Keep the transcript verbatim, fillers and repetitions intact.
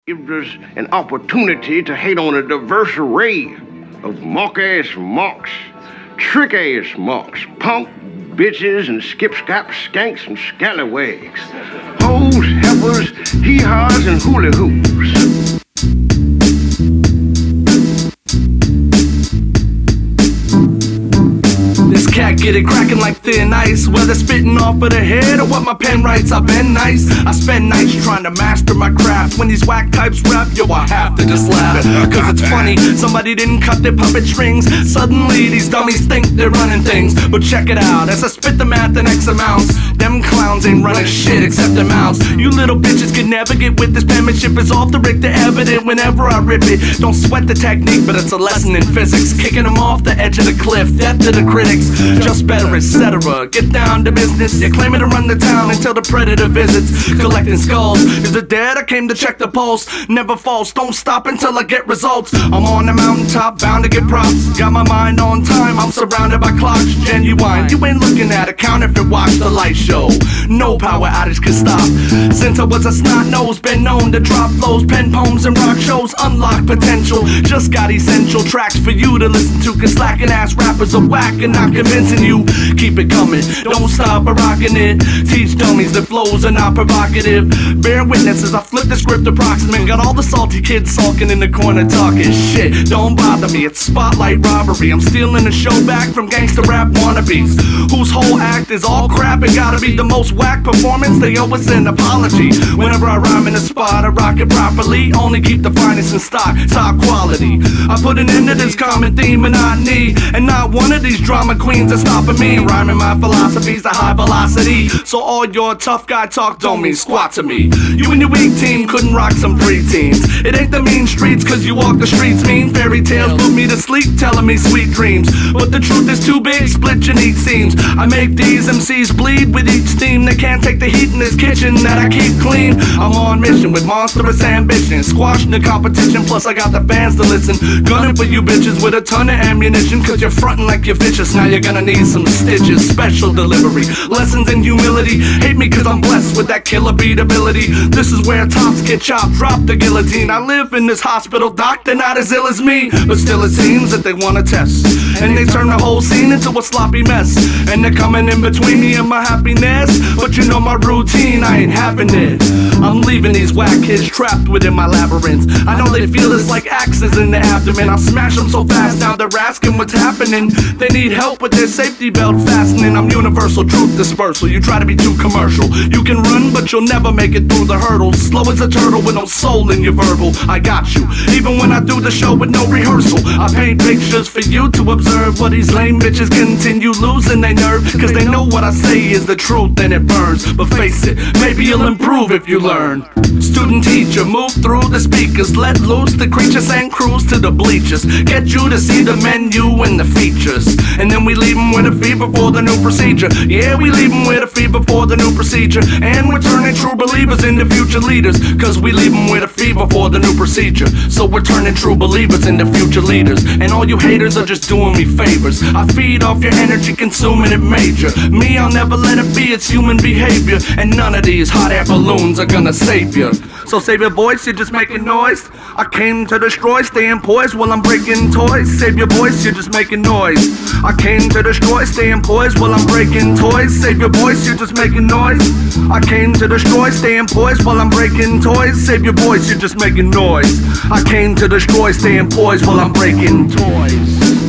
gives us an opportunity to hate on a diverse array of mock-ass mocks, trick-ass mocks, punk bitches and skip-scap skanks and scallywags, hoes, heifers, hee-haws, and hula-hoops. Cat get it cracking like thin ice, whether spitting off of the head or what my pen writes. I've been nice. I spend nights trying to master my craft. When these whack types rap, yo, I have to just laugh, cause it's funny, somebody didn't cut their puppet strings. Suddenly these dummies think they're running things. But check it out, as I spit the math in X amounts, them clowns ain't running shit except their mouths. You little bitches can never get with this. Penmanship is off the Richter evident whenever I rip it. Don't sweat the technique, but it's a lesson in physics. Kicking them off the edge of the cliff, death to the critics. Just better, et cetera. Get down to business. You're claiming to run the town until the predator visits. Collecting skulls. Is it dead? I came to check the pulse. Never false. Don't stop until I get results. I'm on the mountaintop, bound to get props. Got my mind on time. I'm surrounded by clocks. Genuine. You ain't looking at a counterfeit. Watch the light show. No power outage can stop. Since I was a snot nose, been known to drop flows, pen poems and rock shows. Unlock potential. Just got essential tracks for you to listen to. Cause slacking ass rappers are whack and not convincing you. Keep it coming, don't stop rocking it. Teach dummies that flows are not provocative. Bear witnesses, I flip the script approximate. Got all the salty kids sulking in the corner talking shit. Don't bother me, it's spotlight robbery. I'm stealing the show back from gangsta rap wannabes, whose whole act is all crap and gotta be the most whack performance. They owe us an apology. Whenever I rhyme in the spot, I rock it properly. Only keep the finest in stock, top quality. I put an end to this common theme monotony, and not one of these drama queens is stopping me. Rhyming my philosophy's a high velocity, so all your tough guy talk don't mean squat to me. You and your weak team couldn't rock some preteens. It ain't the mean streets cause you walk the streets mean. Fairy tales put me to sleep telling me sweet dreams, but the truth is too big, split your neat seams. I make these M Cs bleed with each steam. They can't take the heat in this kitchen that I keep clean. I'm on mission with monstrous ambition, squashing the competition, plus I got the fans to listen. Gunning for you bitches with a ton of ammunition, cause you're fronting like you're vicious. Now you're gonna need some stitches. Special delivery, lessons in humility. Hate me cause I'm blessed with that killer beat ability. This is where tops get chopped, drop the guillotine. I live in this hospital, doc, they're not as ill as me, but still it seems that they wanna test, and they turn the whole scene into a sloppy mess. And they're coming in between me and my happiness, but you know my routine, I ain't having it. I'm leaving these whack kids trapped within my labyrinth. I know they feel it's like axes in the abdomen. I smash them so fast now they're asking what's happening. They need help with their safety belt fastening. I'm universal truth dispersal. You try to be too commercial. You can run but you'll never make it through the hurdles. Slow as a turtle with no soul in your verbal. I got you, even when I do the show with no rehearsal. I paint pictures for you to observe, but these lame bitches continue losing their nerve, cause they know what I say is the truth and it burns. But face it, maybe you'll improve if you learn. Student teacher, move through the speakers, let loose the creatures and cruise to the bleachers. Get you to see the menu and the features, and then we leave them with a fever for the new procedure. Yeah, we leave them with a fever for the new procedure, and we're turning true believers into future leaders, cause we leave them with a fever for the new procedure. So we're turning true believers into future leaders, and all you haters are just doing me favors. I feed off your energy, consuming it major. Me, I'll never let it be, it's human behavior, and none of these hot air balloons are gonna save you. So save your voice, you're just making noise. I came to destroy, staying poised while I'm breaking toys. Save your voice, you're just making noise. I came to destroy, staying poised while I'm breaking toys. Save your voice, you're just making noise. I came to destroy, staying poised while I'm breaking toys. Save your voice, you're just making noise. I came to destroy, staying poised while I'm breaking toys.